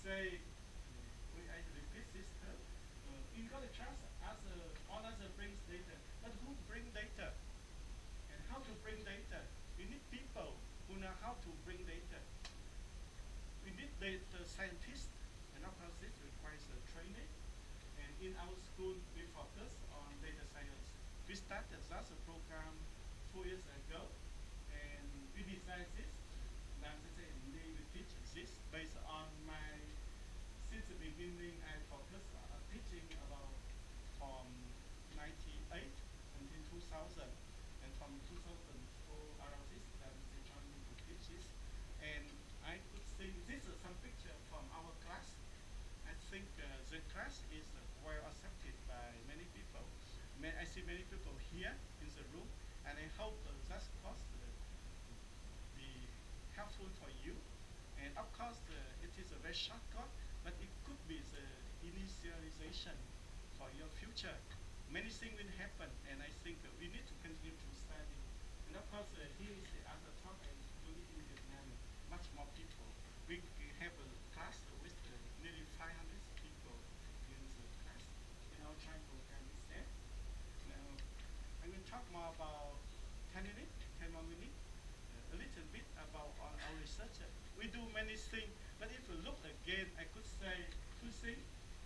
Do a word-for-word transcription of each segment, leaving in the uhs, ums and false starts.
say, uh, we, I repeat this term, uh, in got a chance as a, all other brings data, but who bring data and how to bring data? We need people who know how to bring data. We need data scientists, and of course this requires a training. And in our school, we focus on data science. We started such a program four years ago, and we designed this. Now, to say, we teach this based on my, since the beginning, I focus on teaching about from ninety-eight until two thousand, and from two thousand four around this, that they joined me to teach this. And I could see, this is some picture from our class. I think uh, the class is uh, well accepted by many people. May, I see many people here in the room, and I hope uh, that course uh, be helpful for you. And of course, uh, it is a very short course, but it could be the initialization for your future. Many things will happen, and I think uh, we need to continue to study. And of course, uh, here is the other talk I do it in Vietnam, much more people. We have a class with uh, nearly five hundred people in the class in our trying program is there. Now, I will talk more about ten minutes, ten more minutes, uh, a little bit about on our research. We do many things, but if you look again, I could say two things.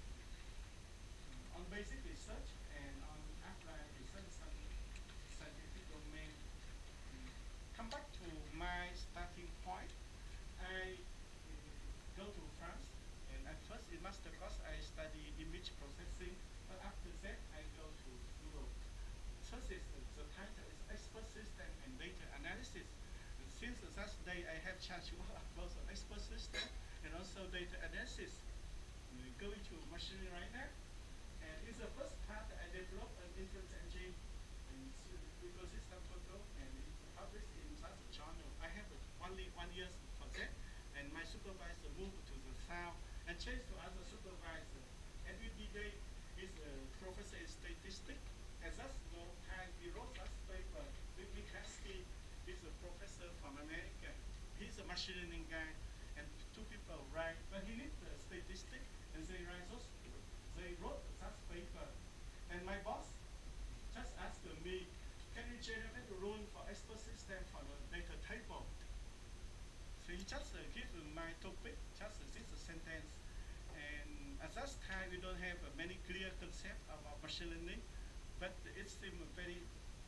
On basic research and on applied research, some scientific domain. Mm. Come back to my starting point. I uh, go to France, and at first in master course I study image processing, but after that I go to Europe. So this, uh, the title is Expert System and Data Analysis. And since that day I have chance to work both on expert system and also data analysis. We go into machine learning right now. And in the first part, I developed an inference engine and ecosystem photo, and it's published in such a journal. I have only one year for that, and my supervisor moved to the south and changed to other supervisor. And we did is a professor in statistics. At that time, he wrote that paper. Ricky Kasky is a professor from America. He's a machine learning guy, and two people write, but he needs the statistics, and they write those. They wrote that paper, and my boss just asked me, can you generate a rule for expert system for the data table? So he just uh, gave my topic, just uh, this sentence. And at that time, we don't have uh, many clear concept about machine learning, but it seemed very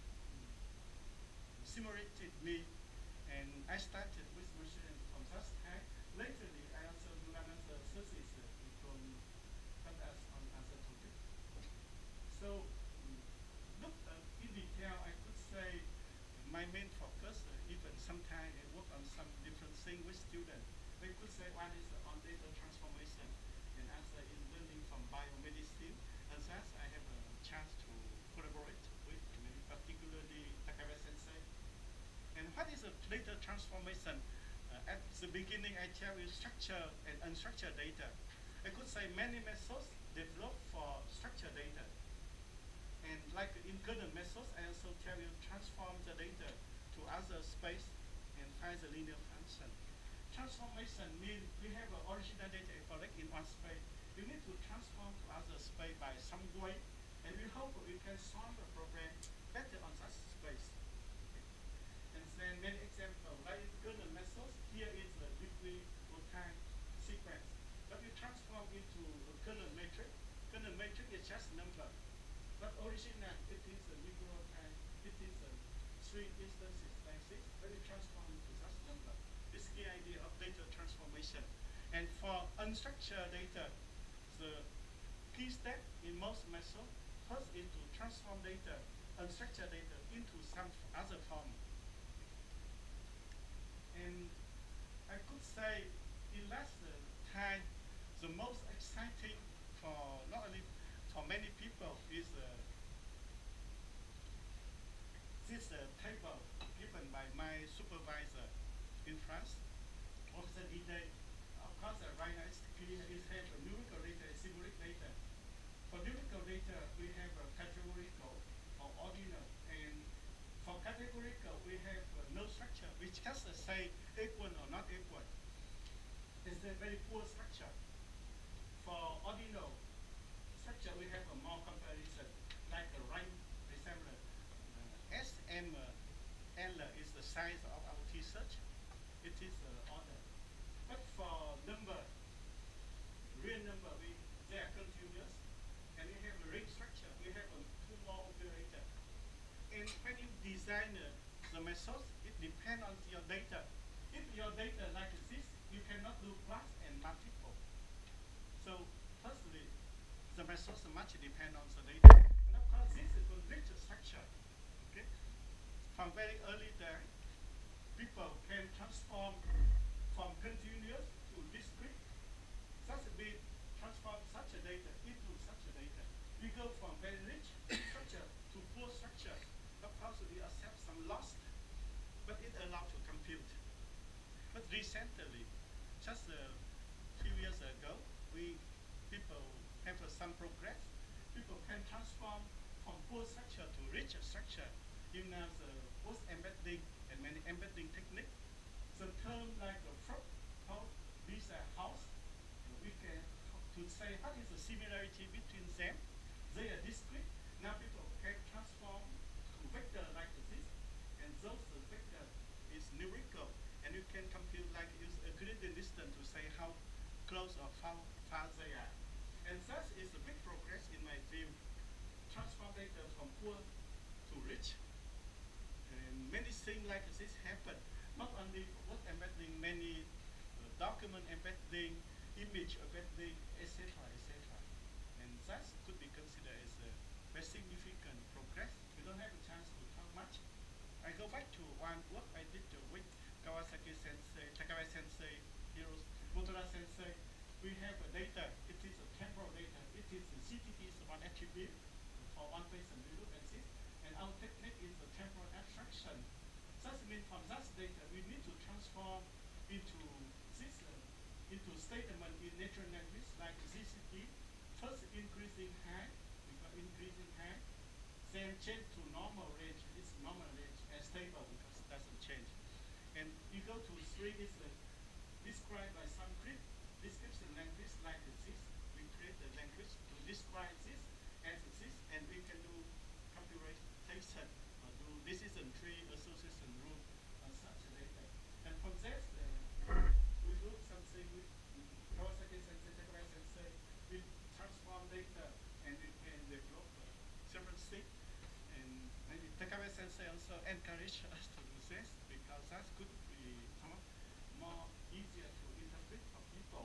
stimulated me, and I started with machine learning from that time. Lately, I also do another thesis uh, from as on other topic. So, look uh, in detail, I could say my main focus, uh, even sometimes I work on some different things with students. We could say one is uh, on data transformation, and other is learning from biomedicine, and thus I have a chance to collaborate with many, particularly Takaba Sensei. And what is a data transformation? Uh, at the beginning, I tell you structured and unstructured data. I could say many methods developed for structured data. And like in kernel methods, I also tell you transform the data to other space and find the linear function. Transformation means we have an original data collect in one space. You need to transform to other space by some way, and we hope we can solve the problem better on that space. Okay. And then many examples, like kernel methods, here is the nucleotide sequence. But you transform into a kernel matrix. Kernel matrix is just number. But original, it is a nucleotide, it is a three instances like this. When you transform into that number, this is the idea of data transformation. And for unstructured data, the key step in most methods first is to transform data, unstructured data, into some other form. And I could say in last uh, time, the most exciting for not only for many people is uh, this uh, table given by my supervisor in France. Professor Didier, of course, uh, right now it's clear is have a numerical data and symbolic data. For numerical data, we have a categorical or ordinal, and for categorical, we have uh, no structure, which just uh, say equal or not equal. It's a very poor structure. for Arduino structure, we have a more comparison, like a ring assembler. Uh, S M L is the size of our T-search. It is uh, order. But for number, real number, we they are continuous, and we have a ring structure. We have a two more operator. And when you design uh, the method, it depends on your data. If your data like this, you cannot do plus and multiple. So firstly, the method much depend on the data. And of course, this is a rich structure. Okay, from very early there, people can transform from continuous to discrete. Such a bit transform such a data into such a data. We go from very rich structure to poor structure. Of course, we accept some loss, but it allowed to compute. But recently, just a few years ago, we people have uh, some progress. People can transform from poor structure to richer structure. You know the post embedding and many embedding techniques. The term like a frog, how these are house, we can to say what is the similarity between them. They are discrete. Now people can transform to vector like this, and those uh, vector is numerical, and you can compute like use a gradient distance to say how close or how far they are. And that is a big progress in my view. Transform data from poor to rich. And many things like this happen. Not only what embedding, many uh, document embedding, image embedding, et cetera, et cetera. And that could be considered as a very significant progress. We don't have a chance to talk much. I go back to one work I did uh, with Kawasaki Sensei, Takawai Sensei, Hiroshi Motora Sensei. We have a data. It is a temporal data. It is the C T T is one attribute for one person. We look at this, and our technique is a temporal abstraction. That means from that data, we need to transform into this, uh, into statement in natural language like Z C T. First increasing height, we got increasing height, then change to normal range. It's normal range and stable because it doesn't change. And you go to three is uh, described by some script, description language like this. We create the language to describe this as this, and we can do computation or do decision tree association rule on such data. And from that, uh, we do something with Kawasaki Sensei, Takawai Sensei. We transform data and we can develop uh, several things. And maybe Takawai Sensei also encourage us to do this because that could be more easier to interpret for people.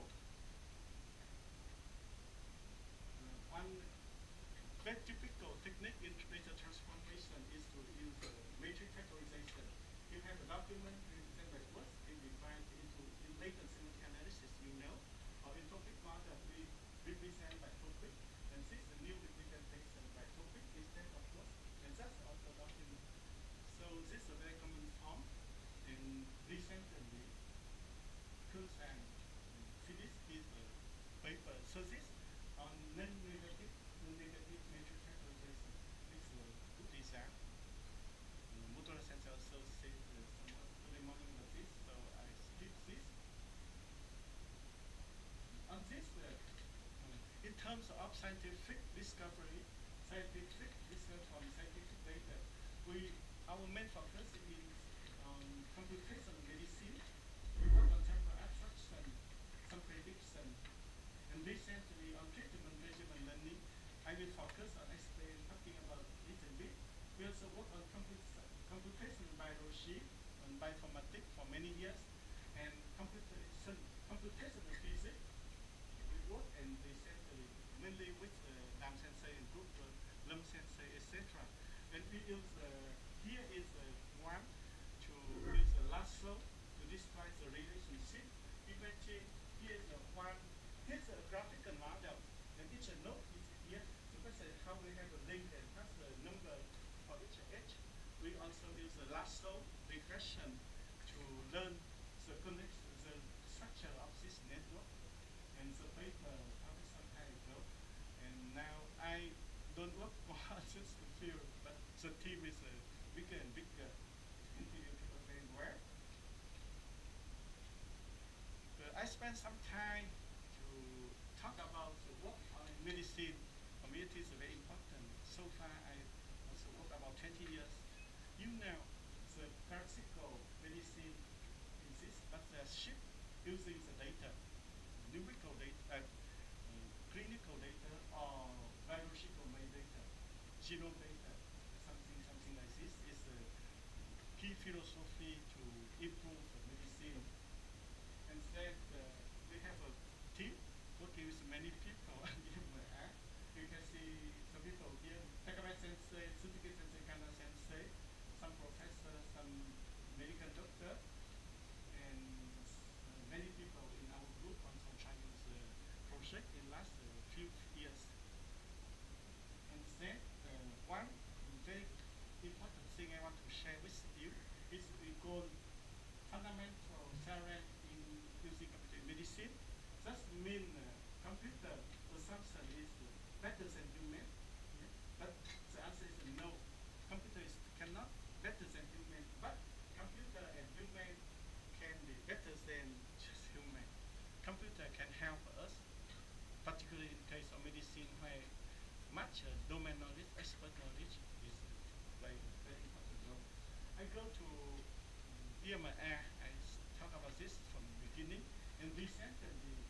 Uh, one very typical technique in data transformation is to use uh, matrix factorization. You have a document represented by words, it divides into in latent semantic analysis, you know, or in topic model, we represent by topic, and this is a new representation by topic instead of words, and that's also document. So this is a very common form, and recently, Kunz and Phyllis is a paper. So this on non-negative, non-negative matrix factorization is a good design. Uh, Motora Sensei also said uh, somewhat early morning of this, so I skip this. On this, uh, uh, in terms of scientific discovery, scientific research from scientific data, we our main focus is on computation medicine. We work on temporal abstraction, some prediction, and recently on treatment measurement learning, I will focus on explain talking about a little bit. We also work on computation, computation biology and bioinformatics for many years, and computation, computational physics. We work and recently mainly with uh, Dam Sensei and group, uh, Lum Sensei, et cetera. And we use uh, here is uh, one to use a lasso to describe the relationship. Imagine here is a one. Here's a graphical model, and each node is here. So let's say how we have a link and that's the number for each edge. We also use a lasso regression to learn the connection, the structure of this network. And the paper published some time ago. And now I don't work more on this field, but the team is uh, bigger and bigger. Continue to work very well. Uh, I spent some time to talk about medicine community is very important. So far, I also work about twenty years. You know, the classical medicine exists, but the shift using the data, numerical data, uh, uh, clinical data, or biological data, genome data, something something like this is a key philosophy to improve the medicine. And then uh, we have a team working with many people. You can see some people here, Takaba sensei, Tsuzuki sensei, Kana sensei, some professor, some medical doctor, and uh, many people in our group on some Chinese uh, project in last uh, few years. And then uh, one very important thing I want to share with you is we call fundamental theorem in using computer medicine. That means uh, computer assumption is uh, better than human. Yeah? But the answer is no. Computer is cannot better than human, but computer and human can be better than just human. Computer can help us, particularly in case of medicine where much uh, domain knowledge, expert knowledge is uh, very, very important role. I go to E M R, I talk about this from the beginning, and recently